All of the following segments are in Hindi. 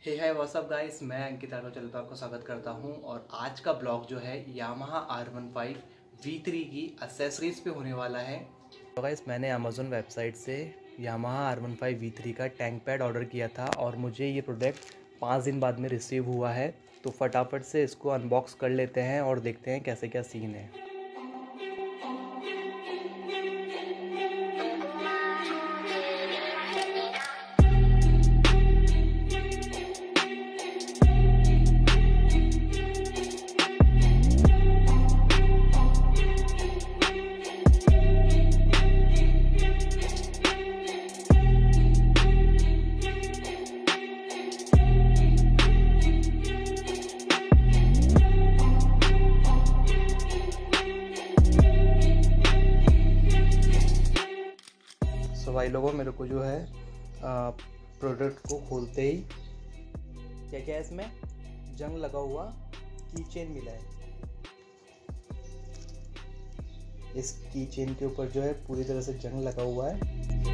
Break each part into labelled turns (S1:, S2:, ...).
S1: हे हाय व्हाट्सअप गाइस, मैं अंकित चलता आपको स्वागत करता हूं। और आज का ब्लॉग जो है यामाहा R15 V3 की एक्सेसरीज पे होने वाला है। तो गाइस, मैंने अमेज़न वेबसाइट से यामाहा R15 V3 का टैंक पैड ऑर्डर किया था और मुझे ये प्रोडक्ट 5 दिन बाद में रिसीव हुआ है। तो फटाफट से इसको अनबॉक्स कर लेते हैं और देखते हैं कैसे क्या सीन है। तो भाई लोगों, मेरे को जो है प्रोडक्ट को खोलते ही क्या क्या है, इसमें जंग लगा हुआ की चेन मिला है। इस की चेन के ऊपर जो है पूरी तरह से जंग लगा हुआ है।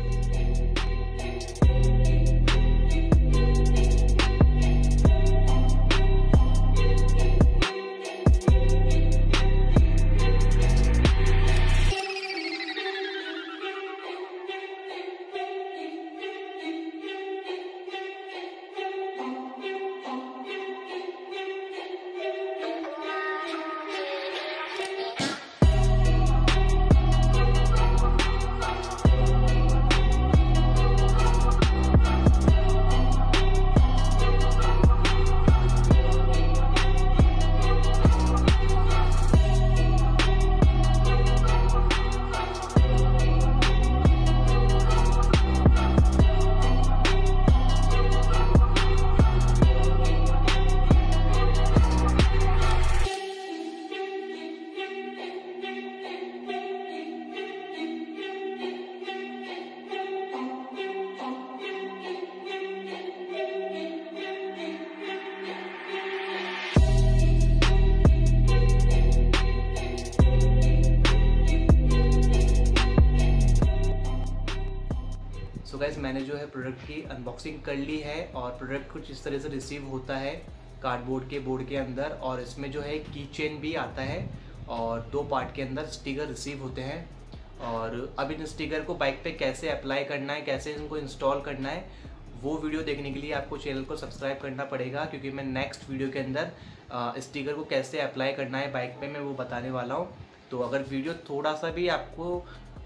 S1: सो गाइस, मैंने जो है प्रोडक्ट की अनबॉक्सिंग कर ली है और प्रोडक्ट कुछ इस तरह से रिसीव होता है कार्डबोर्ड के बोर्ड के अंदर। और इसमें जो है की चेन भी आता है और 2 पार्ट के अंदर स्टिकर रिसीव होते हैं। और अब इन स्टिकर को बाइक पे कैसे अप्लाई करना है, कैसे इनको इंस्टॉल करना है, वो वीडियो देखने के लिए आपको चैनल को सब्सक्राइब करना पड़ेगा, क्योंकि मैं नेक्स्ट वीडियो के अंदर स्टिकर को कैसे अप्लाई करना है बाइक पे मैं वो बताने वाला हूँ। तो अगर वीडियो थोड़ा सा भी आपको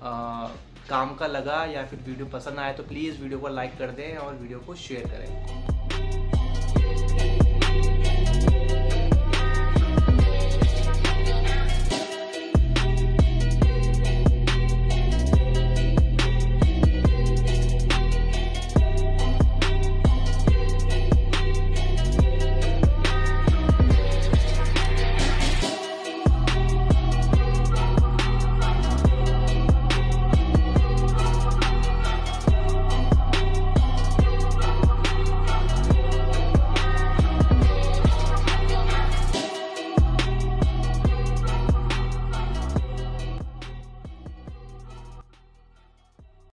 S1: काम का लगा या फिर वीडियो पसंद आया तो प्लीज़ वीडियो को लाइक कर दें और वीडियो को शेयर करें।